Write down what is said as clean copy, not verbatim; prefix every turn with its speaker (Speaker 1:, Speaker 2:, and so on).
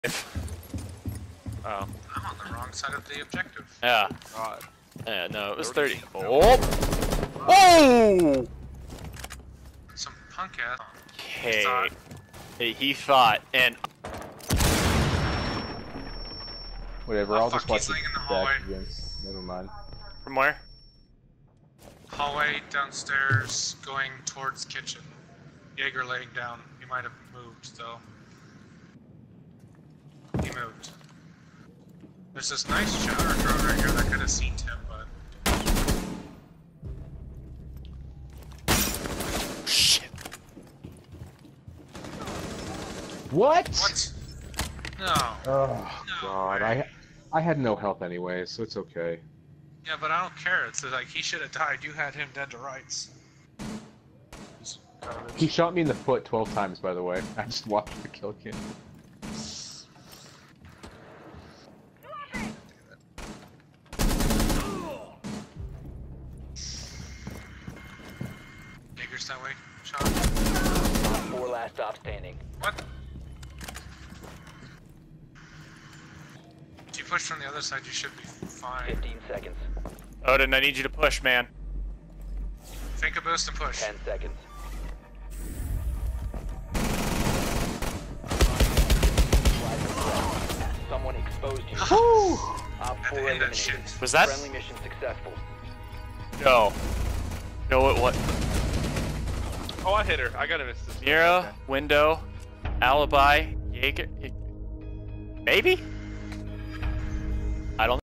Speaker 1: Oh.
Speaker 2: I'm on the wrong side of the objective.
Speaker 1: Yeah.
Speaker 3: God.
Speaker 1: Yeah, no, it was 30. Oh! Oh!
Speaker 2: Some punk ass.
Speaker 1: Okay. Hey, he thought, and
Speaker 4: Whatever,
Speaker 2: Oh,
Speaker 4: I'll
Speaker 2: fuck,
Speaker 4: just watch
Speaker 2: he's
Speaker 4: it
Speaker 2: laying in the
Speaker 4: back
Speaker 2: hallway.
Speaker 4: again. Never mind.
Speaker 1: from where?
Speaker 2: Hallway downstairs, going towards kitchen. Jaeger laying down. He might have moved though. He moved. There's this nice shower drone right here that could have seen him, but
Speaker 1: Shit.
Speaker 4: What?
Speaker 2: what? No.
Speaker 4: Oh
Speaker 2: No
Speaker 4: God,
Speaker 2: way.
Speaker 4: I had no health anyway, so it's okay.
Speaker 2: Yeah, but I don't care. It's like he should have died. You had him dead to rights. He's garbage.
Speaker 4: He shot me in the foot 12 times, by the way. I just watched the kill cam.
Speaker 2: Jaeger's that way. Shot.
Speaker 5: 4 last stop standing.
Speaker 2: What? If you push from the other side, you should be fine.
Speaker 5: 15 seconds.
Speaker 1: Odin, I need you to push, man.
Speaker 2: Think a boost and push.
Speaker 5: 10 seconds. Someone exposed you.
Speaker 4: Woo!
Speaker 5: Op
Speaker 2: Had
Speaker 5: 4
Speaker 2: to end that
Speaker 5: eliminated.
Speaker 2: shit.
Speaker 1: Was that?
Speaker 5: Friendly mission successful.
Speaker 1: No. No, it what?
Speaker 3: Oh, I hit her. I got an assist.
Speaker 1: Mira, window, alibi, Jaeger. Maybe? I don't